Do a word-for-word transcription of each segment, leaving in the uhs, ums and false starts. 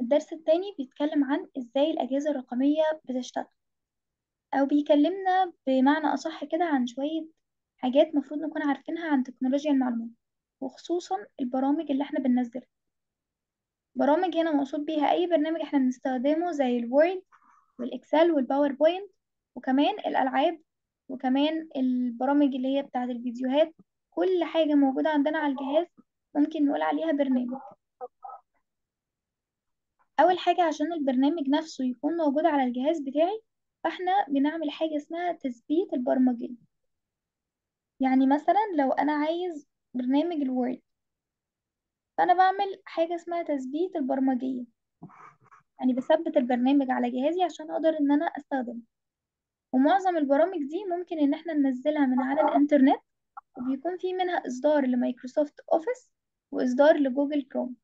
الدرس التاني بيتكلم عن ازاي الأجهزة الرقمية بتشتغل، أو بيكلمنا بمعنى أصح كده عن شوية حاجات مفروض نكون عارفينها عن تكنولوجيا المعلومات، وخصوصا البرامج اللي احنا بننزلها. برامج هنا مقصود بيها أي برنامج احنا بنستخدمه زي الوورد والإكسل والباوربوينت، وكمان الألعاب، وكمان البرامج اللي هي بتاعة الفيديوهات. كل حاجة موجودة عندنا على الجهاز ممكن نقول عليها برنامج. أول حاجة عشان البرنامج نفسه يكون موجود على الجهاز بتاعي، فاحنا بنعمل حاجة اسمها تثبيت البرمجية. يعني مثلا لو أنا عايز برنامج الوورد، فأنا بعمل حاجة اسمها تثبيت البرمجية، يعني بثبت البرنامج على جهازي عشان أقدر إن أنا أستخدمه. ومعظم البرامج دي ممكن إن احنا ننزلها من على الإنترنت، وبيكون في منها إصدار لمايكروسوفت أوفيس وإصدار لجوجل كروم.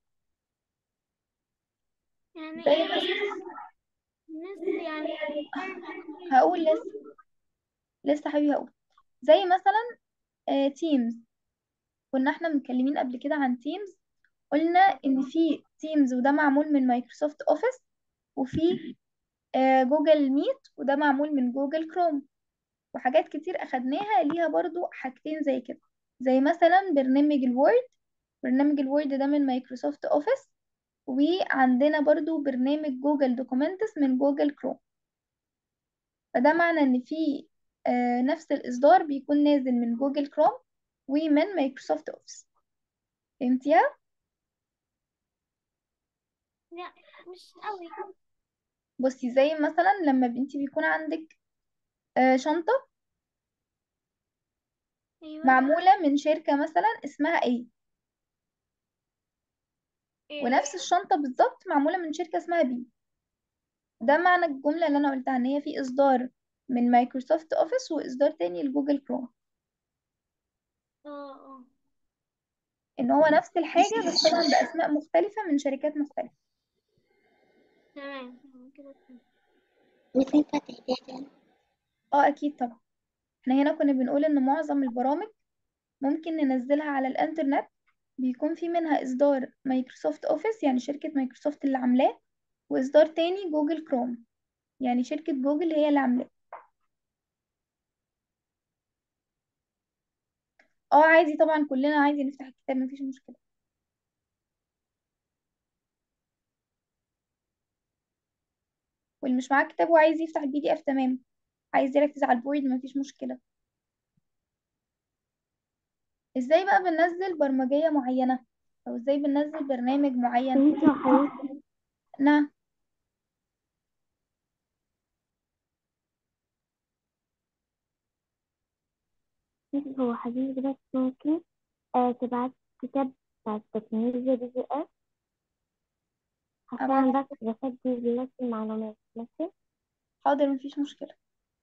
يعني زي ايه مثلا، نس يعني هقول لسه لسه حبيبي هقول زي مثلا تيمز. كنا احنا متكلمين قبل كده عن تيمز، قلنا ان في تيمز وده معمول من مايكروسوفت اوفيس، وفي آه، جوجل ميت وده معمول من جوجل كروم. وحاجات كتير اخدناها ليها برضو حاجتين زي كده، زي مثلا برنامج الوورد. برنامج الوورد ده من مايكروسوفت اوفيس، وعندنا برضو برنامج جوجل دوكومنتس من جوجل كروم. فده معنى ان في آه، نفس الاصدار بيكون نازل من جوجل كروم ومن مايكروسوفت اوفيس. فهمتيها؟ لا، مش قوي. بصي، زي مثلا لما انتي بيكون عندك آه، شنطة ايوه. معمولة من شركة مثلا اسمها ايه، ايه. ونفس الشنطة بالظبط معمولة من شركة اسمها بي. ده معنى الجملة اللي انا قلتها، ان هي في اصدار من مايكروسوفت اوفيس واصدار تاني لجوجل كروم. اه اه. ان هو نفس الحاجة بس طبعا باسماء مختلفة من شركات مختلفة. تمام تمام كده فهمت. ممكن فتحتها تاني. اه اكيد طبعا. احنا هنا كنا بنقول ان معظم البرامج ممكن ننزلها على الانترنت، بيكون في منها اصدار مايكروسوفت اوفيس يعني شركة مايكروسوفت اللي عاملاه، واصدار تاني جوجل كروم يعني شركة جوجل هي اللي عاملاه. اه عادي طبعا، كلنا عادي نفتح الكتاب مفيش مشكلة. واللي مش معاه كتاب وعايز يفتح البي دي اف تمام، عايز يركز على البورد مفيش مشكلة. ازاي بقى بننزل برمجية معينة، او ازاي بننزل برنامج معين؟ بنتي وحبيبتي نعم. بنتي هو حبيبي بس ممكن آه تبعت كتاب بتاع التكنولوجيا بي دي اف ابعت. عشان بس بسجل دلوقتي المعلومات ماشي. حاضر مفيش مشكلة.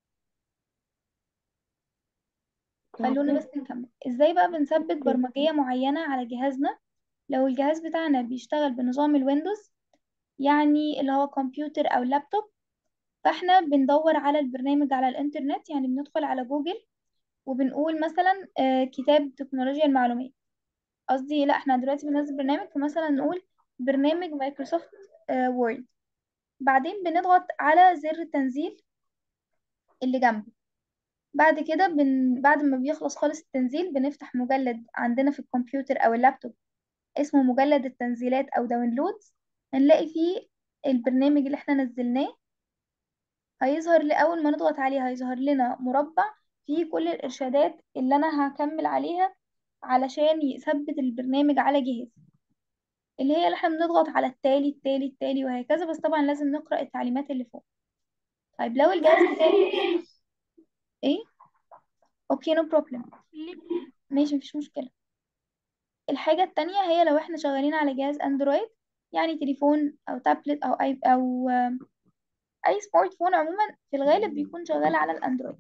خلونا تبعتيه. بس نكمل ازاي بقى بنثبت اوكي. برمجية معينة على جهازنا. لو الجهاز بتاعنا بيشتغل بنظام الويندوز، يعني اللي هو كمبيوتر او لابتوب، فاحنا بندور على البرنامج على الانترنت، يعني بندخل على جوجل وبنقول مثلا آه، كتاب تكنولوجيا المعلومات. قصدي لا، احنا دلوقتي بننزل برنامج، فمثلا نقول برنامج مايكروسوفت آه، وورد. بعدين بنضغط على زر التنزيل اللي جنبه. بعد كده بن... بعد ما بيخلص خالص التنزيل بنفتح مجلد عندنا في الكمبيوتر او اللابتوب اسمه مجلد التنزيلات او داونلودز. هنلاقي فيه البرنامج اللي احنا نزلناه. هيظهر لي اول ما نضغط عليه هيظهر لنا مربع فيه كل الارشادات اللي انا هكمل عليها علشان يثبت البرنامج على جهاز، اللي هي اللي احنا بنضغط على التالي التالي التالي وهكذا. بس طبعا لازم نقرأ التعليمات اللي فوق. طيب لو الجهاز بتاعي ايه، اوكي نو بروبلم، ليه؟ ماشي مفيش مشكلة. الحاجة التانية هي لو احنا شغالين على جهاز اندرويد، يعني تليفون او تابلت او اي او آم، اي سمارت فون عموما، في الغالب بيكون شغال على الاندرويد.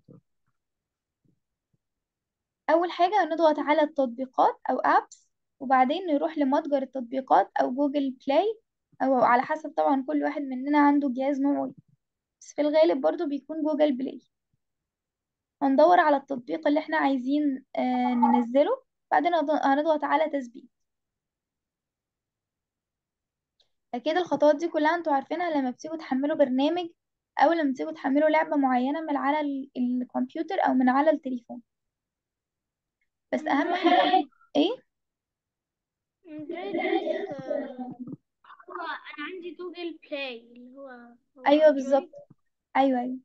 اول حاجة هنضغط على التطبيقات او ابس، وبعدين نروح لمتجر التطبيقات او جوجل بلاي، او على حسب طبعا كل واحد مننا عنده جهاز نوعه إيه. بس في الغالب برضو بيكون جوجل بلاي. هندور على التطبيق اللي احنا عايزين آه، ننزله. بعدين هض- هنضغط على تثبيت. اكيد الخطوات دي كلها انتوا عارفينها لما بتيجوا تحملوا برنامج او لما بتيجوا تحملوا لعبة معينة من على ال- الكمبيوتر او من على التليفون. بس اهم اندرويد حاجة ايه؟ اندرويد بس آه، هو انا عندي جوجل بلاي اللي هو هو ايوه بالظبط. اندرويد. ايوه ايوه.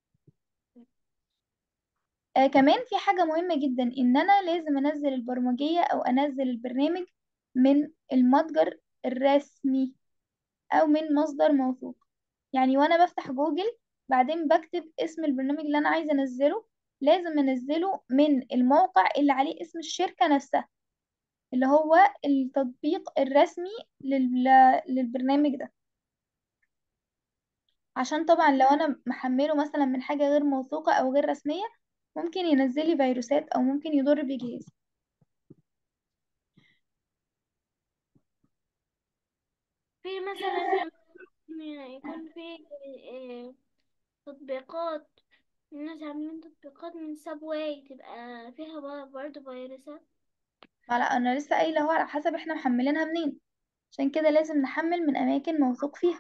آه كمان في حاجة مهمة جدا، ان انا لازم انزل البرمجية او انزل البرنامج من المتجر الرسمي او من مصدر موثوق. يعني وانا بفتح جوجل بعدين بكتب اسم البرنامج اللي انا عايزة انزله، لازم انزله من الموقع اللي عليه اسم الشركة نفسها، اللي هو التطبيق الرسمي لل... للبرنامج ده. عشان طبعا لو انا محمله مثلا من حاجة غير موثوقة او غير رسمية ممكن ينزل لي فيروسات او ممكن يضر بجهازي. في مثلا لما يكون في آه، تطبيقات، الناس عاملين تطبيقات من سابواي تبقى فيها ب- برضه فيروسات. ما لا انا لسه قايله اهو على حسب احنا محملينها منين، عشان كده لازم نحمل من اماكن موثوق فيها.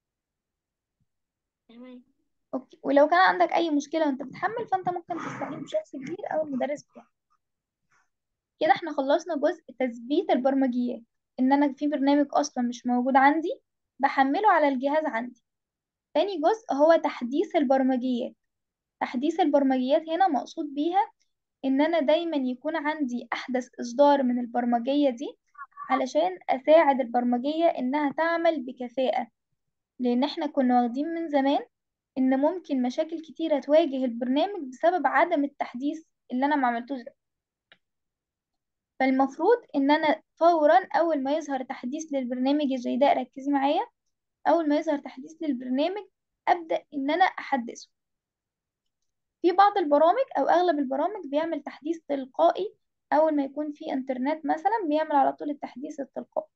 تمام. اوكي، ولو كان عندك اي مشكله وانت بتحمل فانت ممكن تستعين بشخص كبير او المدرس بتاعك. كده احنا خلصنا جزء تثبيت البرمجيات، ان انا في برنامج اصلا مش موجود عندي بحمله على الجهاز عندي. تاني جزء هو تحديث البرمجيات. تحديث البرمجيات هنا مقصود بيها ان انا دايما يكون عندي احدث اصدار من البرمجية دي علشان اساعد البرمجية انها تعمل بكفاءة. لان احنا كنا واخدين من زمان ان ممكن مشاكل كتيرة تواجه البرنامج بسبب عدم التحديث اللي انا ما عملتوش ده. فالمفروض ان انا فورا اول ما يظهر تحديث للبرنامج زي ده، ركزي معايا، اول ما يظهر تحديث للبرنامج ابدا ان انا احدثه. في بعض البرامج او اغلب البرامج بيعمل تحديث تلقائي، اول ما يكون في انترنت مثلا بيعمل على طول التحديث التلقائي.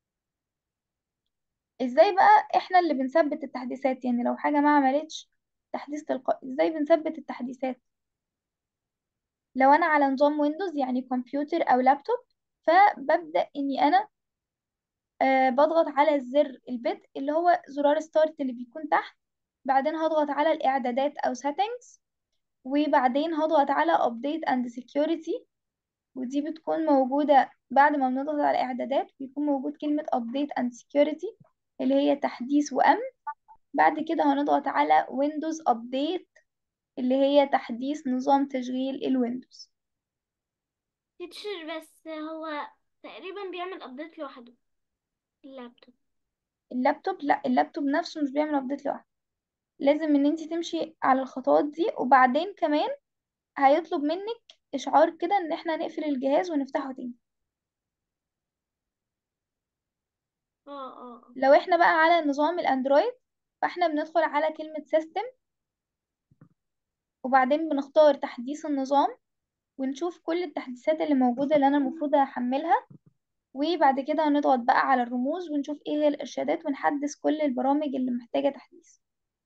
ازاي بقى احنا اللي بنثبت التحديثات؟ يعني لو حاجة ما عملتش تحديث تلقائي ازاي بنثبت التحديثات؟ لو انا على نظام ويندوز يعني كمبيوتر او لابتوب، فببدأ اني انا آه بضغط على زر البدء اللي هو زرار ستارت اللي بيكون تحت، بعدين هضغط على الاعدادات او settings، وبعدين هضغط على update and security، ودي بتكون موجودة بعد ما بنضغط على إعدادات بيكون موجود كلمة update and security اللي هي تحديث وأمن. بعد كده هنضغط على Windows update اللي هي تحديث نظام تشغيل الويندوز. تيتشر بس هو تقريبا بيعمل ابديت لوحده اللابتوب. اللابتوب لا، اللابتوب نفسه مش بيعمل update لوحده، لازم ان انتي تمشي على الخطوات دي، وبعدين كمان هيطلب منك إشعار كده ان احنا نقفل الجهاز ونفتحه تاني. اه اه آه. لو احنا بقى على نظام الاندرويد فاحنا بندخل على كلمة سيستم، وبعدين بنختار تحديث النظام ونشوف كل التحديثات اللي موجودة اللي أنا المفروض أحملها، وبعد كده هنضغط بقى على الرموز ونشوف ايه هي الإرشادات ونحدث كل البرامج اللي محتاجة تحديث.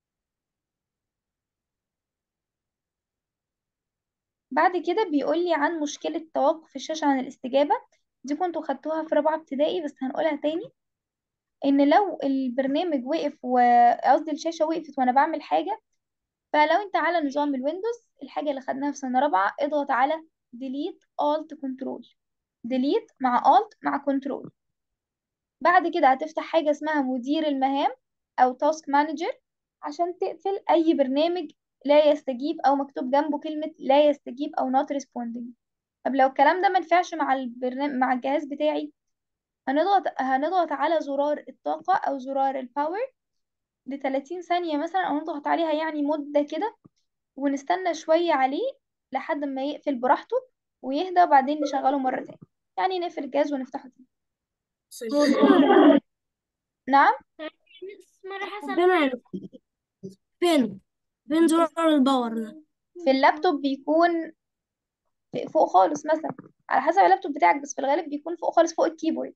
بعد كده بيقول لي عن مشكلة توقف الشاشة عن الاستجابة. دي كنتوا خدتوها في رابعة ابتدائي بس هنقولها تاني، إن لو البرنامج وقف وقصدي الشاشة وقفت وأنا بعمل حاجة، فلو أنت على نظام الويندوز الحاجة اللي خدناها في سنة رابعة اضغط على delete alt control، delete مع alt مع control. بعد كده هتفتح حاجة اسمها مدير المهام أو تاسك مانجر عشان تقفل أي برنامج لا يستجيب أو مكتوب جنبه كلمة لا يستجيب أو not responding. طب لو الكلام ده منفعش مع البرنامج مع الجهاز بتاعي، هنضغط هنضغط على زرار الطاقة أو زرار الباور ل ثلاثين ثانية مثلا، أو نضغط عليها يعني مدة كده ونستنى شوية عليه لحد ما يقفل براحته ويهدى، وبعدين نشغله مرة تاني، يعني نقفل الجهاز ونفتحه تاني. هو فين نعم. بس مرة حصل فين حاجة. فين فين زرار الباور ده؟ في اللابتوب بيكون في- فوق خالص مثلا، على حسب اللابتوب بتاعك، بس في الغالب بيكون فوق خالص فوق الكيبورد،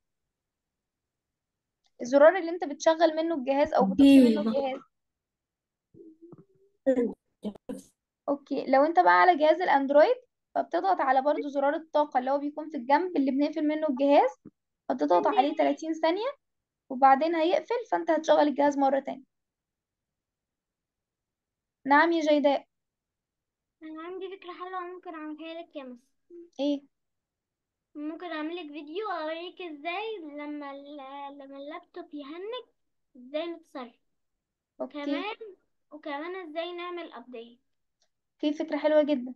الزرار اللي انت بتشغل منه الجهاز او بتطفي منه ايوه. الجهاز. اوكي، لو انت بقى على جهاز الاندرويد فبتضغط على برضو زرار الطاقة اللي هو بيكون في الجنب اللي بنقفل منه الجهاز، فتضغط عليه ثلاثين ثانية، وبعدين هيقفل، فانت هتشغل الجهاز مرة تانية. نعم يا جيداء. انا عندي فكرة حلوة ممكن اعملها لك يا مس. ايه؟ ممكن اعمل لك فيديو اوريك ازاي لما ال- لما اللابتوب يهنج ازاي نتصرف. اوكي. كمان وكمان ازاي نعمل ابديت. اوكي، فكرة حلوة جدا.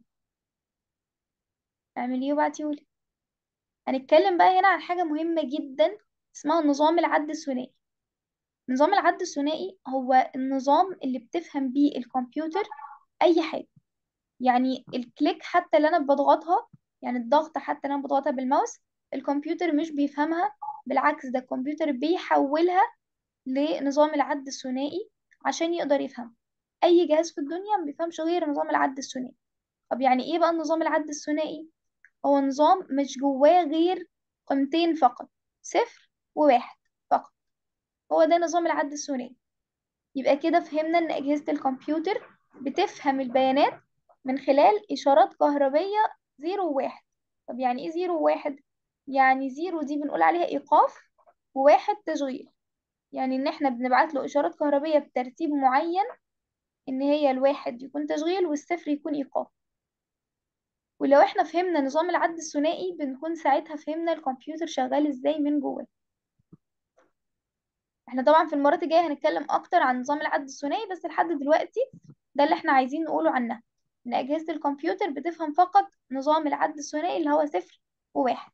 اعمليه وبعتيهولي. هنتكلم بقى هنا عن حاجة مهمة جدا اسمها نظام العد الثنائي. نظام العد الثنائي هو النظام اللي بتفهم بيه الكمبيوتر اي حاجة. يعني الكليك حتى اللي انا بضغطها، يعني الضغط حتى اللي انا بضغطها بالماوس، الكمبيوتر مش بيفهمها. بالعكس، ده الكمبيوتر بيحولها لنظام العد الثنائي عشان يقدر يفهم. اي جهاز في الدنيا ما بيفهمش غير نظام العد الثنائي. طب يعني ايه بقى نظام العد الثنائي؟ هو نظام مش جواه غير قيمتين فقط، صفر وواحد فقط. هو ده نظام العد الثنائي. يبقى كده فهمنا ان اجهزة الكمبيوتر بتفهم البيانات من خلال اشارات كهربية زيرو وواحد. طب يعني ايه زيرو وواحد؟ يعني زيرو دي بنقول عليها ايقاف، وواحد تشغيل. يعني ان احنا بنبعت له اشارات كهربية بترتيب معين، ان هي الواحد يكون تشغيل والصفر يكون ايقاف. ولو احنا فهمنا نظام العد الثنائي بنكون ساعتها فهمنا الكمبيوتر شغال ازاي من جوه. احنا طبعا في المرات الجاية هنتكلم اكتر عن نظام العد الثنائي، بس لحد دلوقتي ده اللي احنا عايزين نقوله عنها، ان اجهزة الكمبيوتر بتفهم فقط نظام العد الثنائي اللي هو صفر وواحد.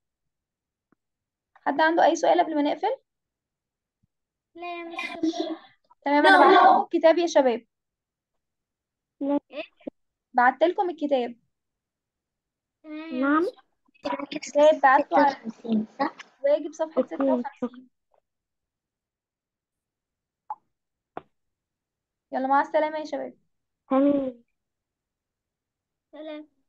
حد عنده اي سؤال قبل ما نقفل؟ لا يا مس شكرا. تمام، انا بعت لكم الكتاب يا شباب. لا. ايه بعت لكم الكتاب. تمام يا نعم. مس. الكتاب بعته على ستة وخمسين صح؟ واجب صفحة اوكي شكرا. ستة وخمسين. يلا مع السلامة يا شباب. تمام. سلام.